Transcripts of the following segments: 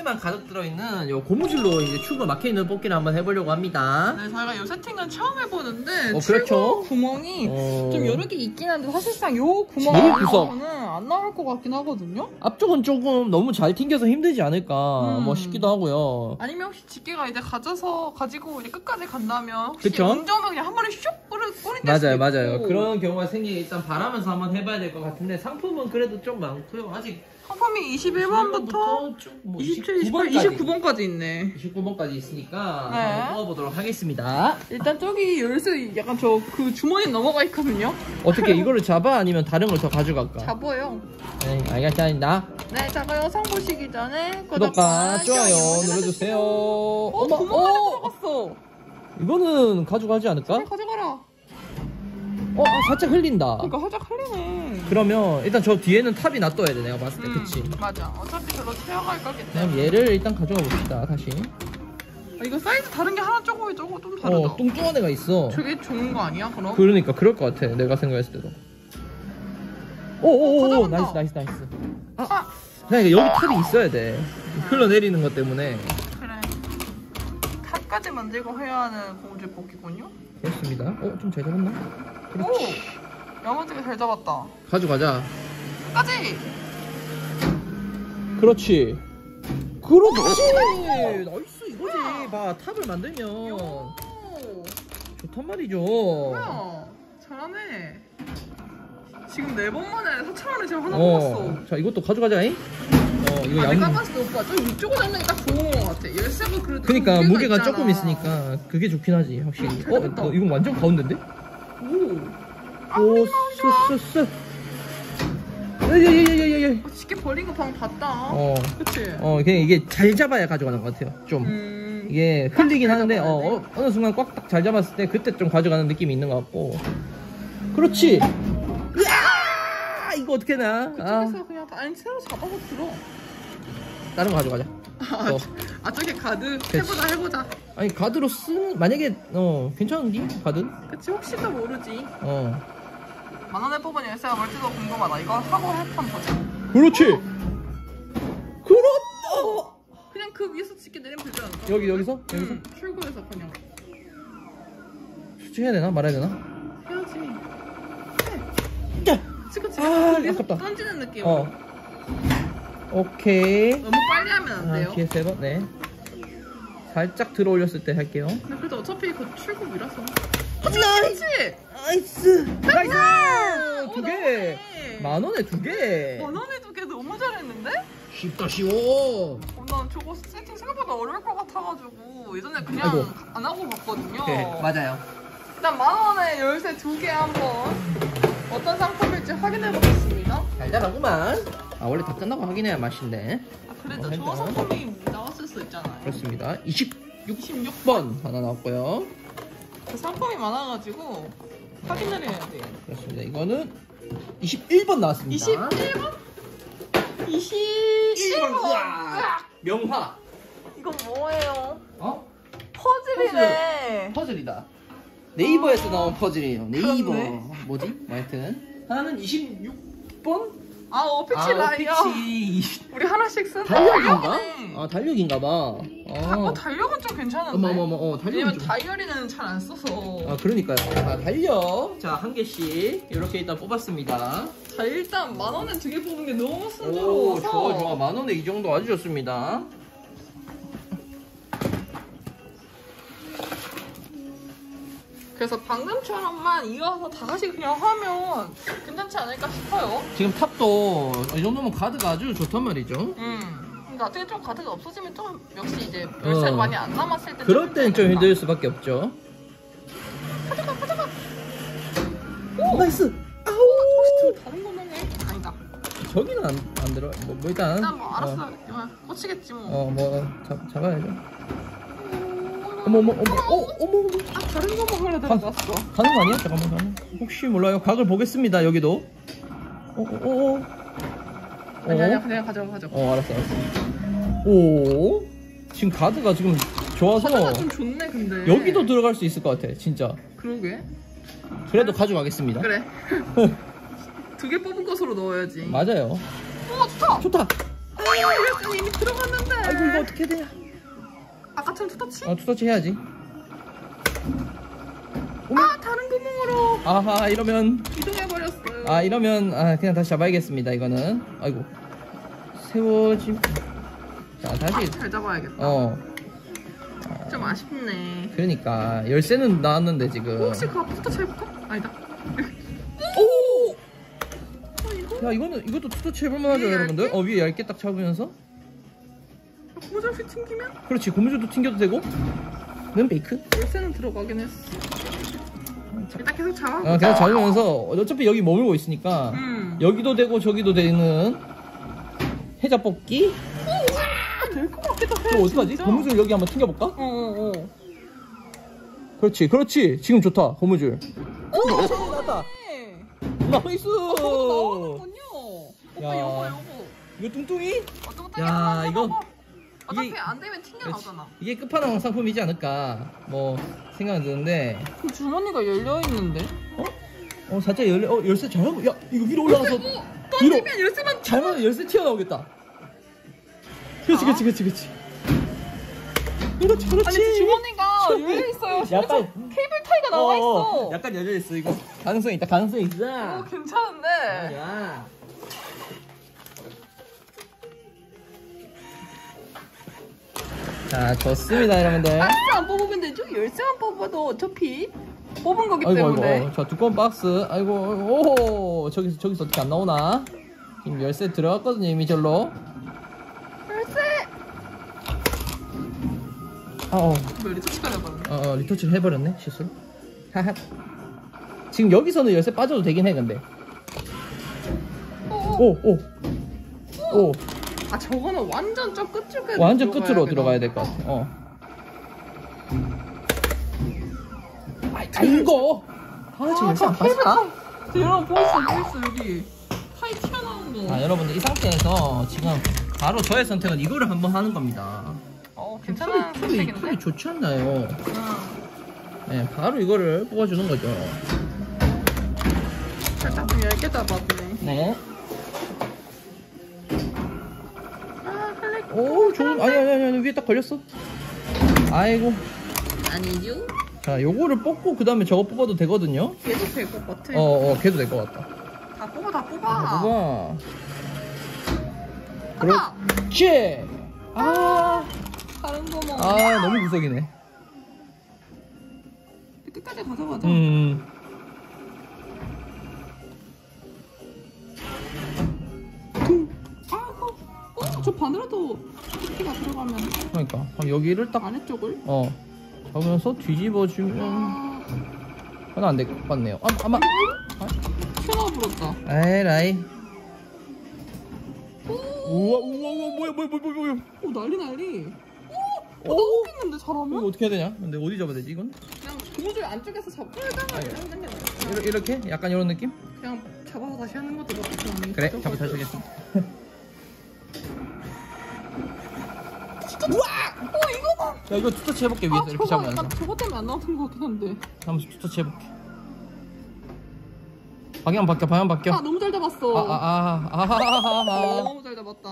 가지만 가득 들어있는 요 고무줄로 이제 튜브 막혀있는 뽑기를 한번 해보려고 합니다. 네, 저희가 이 세팅은 처음 해보는데 그렇죠. 구멍이 좀 여러 개 있긴 한데 사실상 요 구멍 제일 안에서는 안 나올 것 같긴 하거든요. 앞쪽은 조금 너무 잘 튕겨서 힘들지 않을까 뭐 싶기도 하고요. 아니면 혹시 집게가 이제 가지고 이제 끝까지 간다면 혹시 그쵸? 운전은 그냥 한 번에 슉 뿌린다. 맞아요. 그런 경우가 생기기 일단 바라면서 한번 해봐야 될 것 같은데 상품은 그래도 좀 많고요. 아직 상품이 21번부터 27, 29번까지 있네. 29번까지 있으니까 네. 한번 뽑아보도록 하겠습니다. 일단 저기 열쇠 약간 저 그 주머니 넘어가 있거든요. 어떻게 이거를 잡아? 아니면 다른 걸 더 가져갈까? 잡아요. 네, 알겠습니다. 네, 자, 영상 보시기 전에 구독과 좋아요 눌러주세요. 어머, 구멍 안에 들어갔어. 이거는 가져가지 않을까? 가져가라. 살짝 흘린다. 그러니까 살짝 흘리네. 그러면 일단 저 뒤에는 탑이 놔둬야 돼, 내가 봤을 때. 그치? 맞아. 어차피 저로 채워갈 거기 때문에. 그럼 얘를 일단 가져가 봅시다, 다시. 이거 사이즈 다른 게 하나 조금 좀 다르다. 뚱뚱한 애가 있어. 저게 좋은 거 아니야, 그럼? 그러니까 그럴 것 같아, 내가 생각했을 때도. 오오오, 나이스. 그러니까 여기 탑이 있어야 돼. 흘러내리는 것 때문에. 그래. 탑까지 만들고 해야 하는 고무줄 뽑기군요. 그렇습니다. 좀 잘 잡았나? 그렇지. 오! 야무지게 잘 잡았다. 가져가자. 끝까지! 그렇지. 나이스, 이거지. 봐, 탑을 만들면 오! 좋단 말이죠. 뭐야? 잘하네. 지금 4번 만에 4,000원에 지금 하나 뽑았어. 자, 이것도 가져가자잉. 이거 내가 봤을 때 오빠 저 위쪽을 잡는 게 딱 좋은 것 같아. 열쇠가 그래도 그러니까 무게가 있잖아. 조금 있으니까 그게 좋긴 하지, 확실히. 잘 됐다. 이건 완전 가운데인데? 오! 쏘. 예예예예예. 쉽게 버린 거 방금 봤다. 그치? 그냥 이게 잘 잡아야 가져가는 것 같아요. 좀 이게 흘리긴 하는데 어느 순간 꽉 딱 잘 잡았을 때 그때 좀 가져가는 느낌이 있는 것 같고. 그렇지. 이거 어떻게 나? 그쪽에서 그냥 아니 새로 잡아서 들어. 다른 거 가져가자. 저게 가드 그치. 해보자. 아니 가드로 만약에 괜찮은디 가드? 그치 혹시도 모르지. 10,000원에 뽑은 열쇠가 뭘지도 궁금하다. 이거 하고 한판 보자. 그렇지. 그냥 그 위에서 집게 내리면 되지 않을까? 여기서? 출구에서 그냥 수치해야 되나 말아야 되나? 해야지. 그치. 아깝다. 던지는 느낌. 오케이. 너무 빨리 하면 안 돼요. 뒤에 3번. 네. 살짝 들어 올렸을 때 할게요. 근데 그래도 어차피 그 출구이라서. 나이스. 2개. 나이스. 10,000원에 2개. 10,000원에 2개 너무 잘했는데? 쉽다 쉬워. 난 저거 세팅 생각보다 어려울 것 같아가지고 예전에 그냥 아이고. 안 하고 봤거든요. 네, 맞아요. 일단 10,000원에 열쇠 2개 한번 어떤 상품일지 확인해 보겠습니다. 잘 자라구만. 원래 다 끝나고 확인해야 맛인데. 그래도 좋은 상품이 나왔을 수 있잖아요. 그렇습니다. 26번 하나 나왔고요. 그 상품이 많아가지고 확인을 해야 돼요. 그렇습니다. 이거는 21번 나왔습니다. 21번? 21번! 우와! 명화. 이건 뭐예요? 퍼즐이네. 퍼즐이다. 네이버에서 나온 퍼즐이에요. 네이버. 그렇네. 뭐지? 하여튼 하나는 26번? 오피치 라이어. 우리 하나씩 쓰는 달력인가? 달력이네. 달력인가 봐. 달력은 좀 괜찮은데. 달력은 왜냐면 좀. 다이어리는 잘 안 써서. 그러니까요. 달력. 자, 한 개씩 이렇게 일단 뽑았습니다. 자, 일단 10,000원에 2개 뽑은 게 너무 오, 순조로워서. 좋아. 10,000원에 이 정도 아주 좋습니다. 그래서 방금처럼만 이어서 다시 그냥 하면 괜찮지 않을까 싶어요. 지금 탑도 이 정도면 가드가 아주 좋단 말이죠. 나중에 좀 가드가 없어지면 좀 역시 이제 열쇠가 많이 안 남았을 때 그럴 땐 좀 힘들 수밖에 없죠. 가져가. 나이스. 토스트 다른 거 먹네. 아니다. 저기는 안 들어. 일단 알았어. 꽂히겠지 뭐. 잡아야죠. 어머. 다른 거 먹으려다가 났어. 가는 거 아니야? 잠깐만. 혹시 몰라요. 각을 보겠습니다. 여기도. 아니야, 그냥 가져가. 알았어. 오. 지금 가드가 지금 좋아서 가드가 좀 좋네, 근데. 여기도 들어갈 수 있을 것 같아, 진짜. 그러게. 그래도 가져가겠습니다. 그래. 2개 뽑은 것으로 넣어야지. 맞아요. 좋다. 좋다. 열쇠는 이미 들어갔는데. 아이고 이거 어떻게 해야 되냐? 아까처럼 투터치? 투터치 해야지. 아 다른 구멍으로 아하 이러면 이동해버렸어요. 이러면 그냥 다시 잡아야겠습니다. 이거는 아이고 세워짐. 자 다시 잘 잡아야겠다. 좀 아쉽네. 그러니까 열쇠는 나왔는데 지금. 혹시 그 앞에 투터치 해볼까? 아니다. 오! 이거? 야 이것도 투터치 해볼만 하죠 위에 여러분들. 얇게? 위에 얇게 딱 잡으면서. 고무줄이 튕기면? 그렇지 고무줄도 튕겨도 되고. 는 베이크. 열쇠는 들어가긴 했어. 일단 계속 잡아. 그냥 잡으면서 어차피 여기 머물고 있으니까 여기도 되고 저기도 되는 해자 뽑기. 될 것 같기도 해. 그럼 어떡하지? 진짜. 고무줄 여기 한번 튕겨볼까? 어어어. 그렇지 지금 좋다 고무줄. 오 나왔다. 나이스. 나오는군요. 야. 오빠 여보. 이거 뚱뚱이? 뚱뚱이 야, 한번 이거- 해봐봐. 어차피 이게- 안 되면 튕겨 나오잖아. 이게 끝판왕 상품이지 않을까 뭐 생각은 드는데. 그 주머니가 열려 있는데. 살짝 열쇠 잘하고. 야 이거 위로 올라가서 던지면 열쇠만 잘못 열쇠 튀어나오겠다. 그렇지. 그렇지. 아니 주머니가 열려 있어요. 약간 케이블 타이가 나와 있어. 약간 열려 있어 이거. 가능성 있다. 괜찮은데. 야. 자 좋습니다 여러분들. 박스 안 뽑으면 되죠? 열쇠만 뽑아도 어차피 뽑은 거기 때문에. 아이고. 자 두꺼운 박스. 아이고. 오 저기서 어떻게 안 나오나? 지금 열쇠 들어갔거든요 이미 절로. 열쇠. 왜 리터치가 해버렸네? 리터치를 해버렸네 실수로. 하하. 지금 여기서는 열쇠 빠져도 되긴 해 근데. 오. 아 저거는 완전 저 끝쪽에 완전 끝으로 들어가야 될 것 같아. 이거. 지금 열쇠 안 빠졌다. 여러분 보이스 여기 타이 튀어나온 거. 여러분들 이 상태에서 지금 바로 저의 선택은 이거를 한번 하는 겁니다. 괜찮아. 톱이 좋지 않나요? 네, 바로 이거를 뽑아주는 거죠. 살짝 좀 얇게 잡았네. 네. 할래. 오, 좋은. 아니, 위에 딱 걸렸어. 아이고. 아니죠? 자, 요거를 뽑고 그 다음에 저거 뽑아도 되거든요. 걔도 될 것 같아. 걔도 될 것 같다. 다 뽑아. 뽑아. 하나. 그렇지. 다른 구멍. 너무 구석이네. 끝까지 가져가자. 저 바늘에도 피가 들어가면. 그러니까 그럼 여기를 딱 아래쪽을? 잡으면서 뒤집어주면 하나 안 될 것 같네요. 아마 튀어나와 버렸다. 에라이. 우와 뭐야. 오 난리. 오 나오겠는데 잘하면? 이거 어떻게 해야 되냐? 근데 어디 잡아야 되지 이건? 그냥 고무줄 안쪽에서 잡고 이렇게? 약간 이런 느낌? 그냥 잡아서 다시 하는 것도 나쁘지. 그래 잡아 다시 하겠습니다. 우와! 이거 봐! 야 이거 투터치 해볼게 위에서 이렇게 잡으면서. 저거 때문에 안 나오는 것 같긴 한데. 한번 투터치 해볼게. 방향 바뀌어. 너무 잘 잡았어. 너무 잘 잡았다.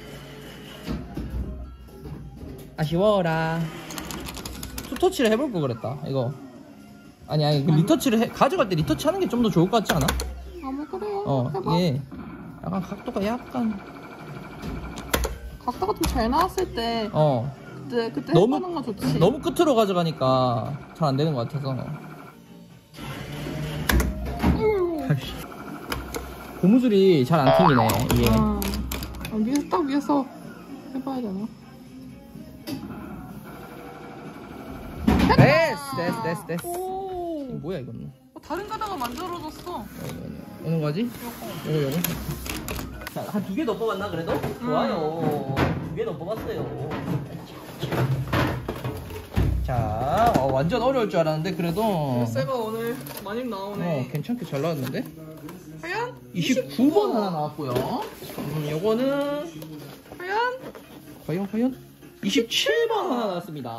아쉬워라. 투터치를 해볼 걸 그랬다 이거. 아니 그 리터치를 가져갈 때 리터치 하는 게 좀 더 좋을 것 같지 않아? 뭐 그래요. 해봐. 이게 약간 각도가 약간 각도가 좀 잘 나왔을 때 그때 너무- 해보는 건 좋지. 너무 끝으로 가져가니까 잘 안 되는 것 같아서. 고무줄이 잘 안 튕기네 이게. 위에서 해봐야 되나? 됐어. 오. 뭐야 이건? 다른 가다가 만들어졌어. 어느 거지? 요거. 자, 한 2개 더 뽑았나 그래도? 좋아요. 2개 더 뽑았어요. 자, 완전 어려울 줄 알았는데 그래도 열쇠가 오늘 많이 나오네. 괜찮게 잘 나왔는데? 과연? 29번 하나 나왔고요. 요거는 과연 27번 하나 나왔습니다.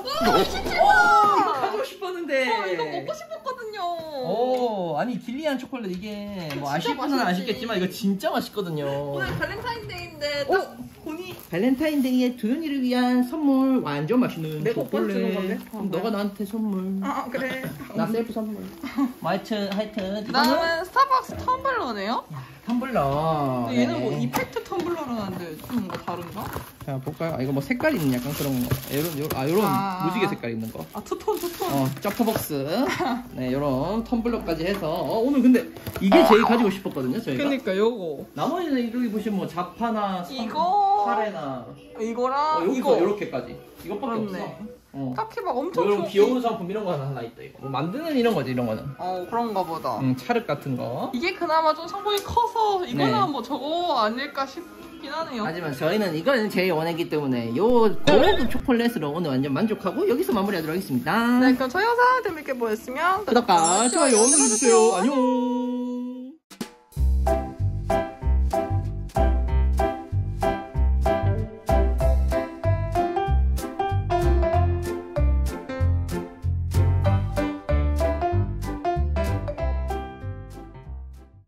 이거 가지고 싶었는데. 이거 먹고 싶었거든요. 아니 길리안 초콜릿 이게 뭐 진짜 아실 분은 맛있지. 아시겠지만 이거 진짜 맛있거든요. 오늘 발렌타인데이인데 발렌타인데이에 도윤이를 위한 선물 완전 맛있는 내가 오빠한테 주는 건데? 그럼 너가 나한테 선물. 아 그래. 나 셀프 선물. 하여튼 나는 스타벅스 텀블러네요. 텀블러. 근데 얘는 뭐 이펙트 텀블러라는데 좀 뭔가 다른가? 자 볼까요? 아, 이거 뭐 색깔 있는 약간 그런 거. 요런 무지개 색깔 있는 거. 아 투톤. 점퍼벅스. 네, 요런 텀블러까지 해서 오늘 근데 이게 제일 가지고 싶었거든요, 저희가. 그러니까 요거. 나머지는 여기 보시면 뭐 자파나 이거 카레나 이거랑 여기서 이거 요렇게까지. 이것밖에 그렇네. 없어. 딱히 막 엄청 이런 귀여운 상품 이런 거 하나 있다 이거. 뭐 만드는 이런 거지 이런 거는. 그런가 보다. 찰흙 같은 거. 이게 그나마 좀 성공이 커서 이거는 네. 뭐 저거 아닐까 싶긴 하네요. 하지만 저희는 이거는 제일 원했기 때문에 요 고급 초콜릿으로 오늘 완전 만족하고 여기서 마무리하도록 하겠습니다. 네, 그럼 저희 영상 재밌게 보셨으면 구독과 좋아요 눌러주세요. 안녕.